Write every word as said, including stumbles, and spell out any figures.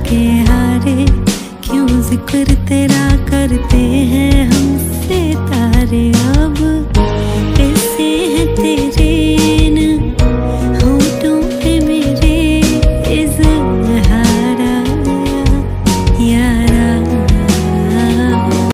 के हारे, क्यों जिक्र तेरा करते हैं हम।